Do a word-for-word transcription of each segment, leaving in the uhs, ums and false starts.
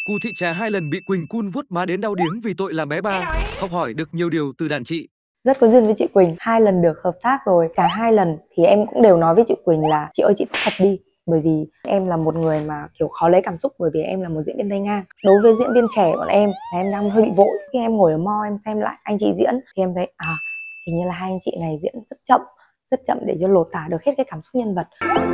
Cù Thị Trà hai lần bị Quỳnh cun vuốt má đến đau điếng vì tội làm bé ba, học hỏi được nhiều điều từ đàn chị. Rất có duyên với chị Quỳnh, hai lần được hợp tác rồi. Cả hai lần thì em cũng đều nói với chị Quỳnh là chị ơi chị thật đi. Bởi vì em là một người mà kiểu khó lấy cảm xúc, bởi vì em là một diễn viên tay ngang. Đối với diễn viên trẻ bọn em là em đang hơi bị vội. Khi em ngồi ở mo em xem lại anh chị diễn thì em thấy à hình như là hai anh chị này diễn rất chậm, rất chậm để cho lột tả được hết cái cảm xúc nhân vật.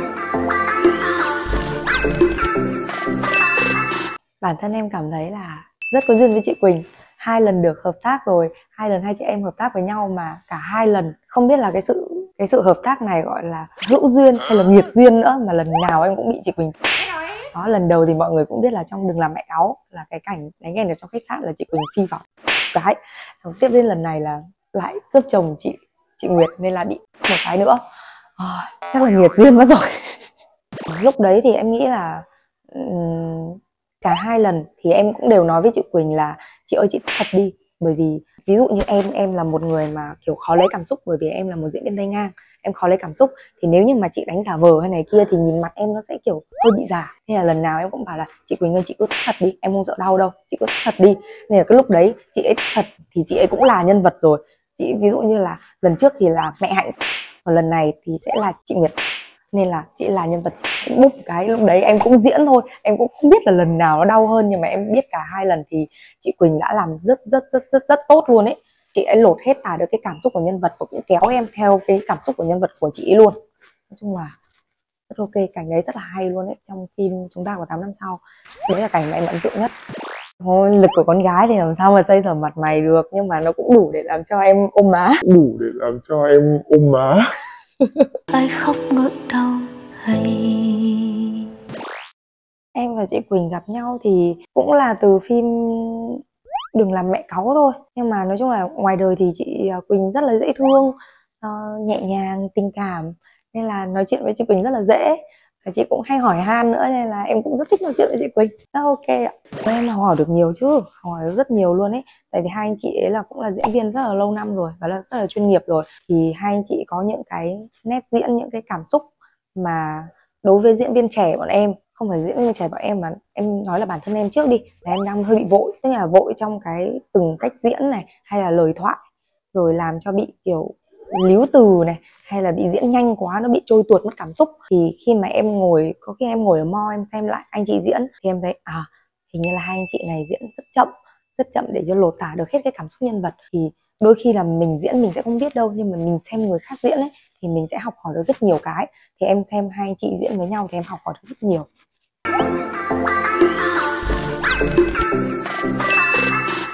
Bản thân em cảm thấy là rất có duyên với chị Quỳnh, hai lần được hợp tác rồi, hai lần hai chị em hợp tác với nhau mà cả hai lần không biết là cái sự cái sự hợp tác này gọi là hữu duyên hay là nghiệt duyên nữa, mà lần nào em cũng bị chị Quỳnh. Đó, lần đầu thì mọi người cũng biết là trong Đừng Làm Mẹ Cáu là cái cảnh đánh ghen ở trong khách sạn là chị Quỳnh phi vào cái, xong tiếp đến lần này là lại cướp chồng chị chị Nguyệt nên là bị một cái nữa. À, chắc là nghiệt duyên mất rồi. Lúc đấy thì em nghĩ là um, cả hai lần thì em cũng đều nói với chị Quỳnh là chị ơi chị thật đi. Bởi vì ví dụ như em em là một người mà kiểu khó lấy cảm xúc, bởi vì em là một diễn viên tay ngang, em khó lấy cảm xúc, thì nếu như mà chị đánh giả vờ hay này kia thì nhìn mặt em nó sẽ kiểu hơi bị giả. Nên là lần nào em cũng bảo là chị Quỳnh ơi chị cứ thật đi, em không sợ đau đâu, chị cứ thật đi. Nên là cái lúc đấy chị ấy thật thì chị ấy cũng là nhân vật rồi. Chị ví dụ như là lần trước thì là mẹ Hạnh, còn lần này thì sẽ là chị Nguyệt, nên là chị là nhân vật búp cái lúc đấy em cũng diễn thôi, em cũng không biết là lần nào nó đau hơn, nhưng mà em biết cả hai lần thì chị Quỳnh đã làm rất rất rất rất rất tốt luôn ấy. Chị ấy lột hết tả được cái cảm xúc của nhân vật và cũng kéo em theo cái cảm xúc của nhân vật của chị ấy luôn. Nói chung là rất ok, cảnh đấy rất là hay luôn ấy. Trong phim Chúng Ta Của Tám Năm Sau, đấy là cảnh mà em ấn tượng nhất. Thôi, lực của con gái thì làm sao mà xây sẩm mặt mày được, nhưng mà nó cũng đủ để làm cho em ôm má. Đủ để làm cho em ôm má. Ai khóc nỗi đau hay. Em và chị Quỳnh gặp nhau thì cũng là từ phim Đừng Làm Mẹ Cáu thôi. Nhưng mà nói chung là ngoài đời thì chị Quỳnh rất là dễ thương, uh, nhẹ nhàng, tình cảm. Nên là nói chuyện với chị Quỳnh rất là dễ. Và chị cũng hay hỏi han nữa, nên là em cũng rất thích nói chuyện với chị Quỳnh. Rất ok ạ. Em hỏi được nhiều chứ, hỏi được rất nhiều luôn ấy. Tại vì hai anh chị ấy là cũng là diễn viên rất là lâu năm rồi và là rất là chuyên nghiệp rồi. Thì hai anh chị có những cái nét diễn, những cái cảm xúc mà đối với diễn viên trẻ bọn em, không phải diễn viên trẻ bọn em mà em nói là bản thân em trước đi, là em đang hơi bị vội, tức là vội trong cái từng cách diễn này, hay là lời thoại, rồi làm cho bị kiểu líu từ này, hay là bị diễn nhanh quá nó bị trôi tuột mất cảm xúc. Thì khi mà em ngồi, có khi em ngồi ở mo em xem lại anh chị diễn thì em thấy à hình như là hai anh chị này diễn rất chậm, rất chậm để cho lột tả được hết cái cảm xúc nhân vật. Thì đôi khi là mình diễn mình sẽ không biết đâu, nhưng mà mình xem người khác diễn ấy thì mình sẽ học hỏi được rất nhiều cái. Thì em xem hai anh chị diễn với nhau thì em học hỏi được rất nhiều.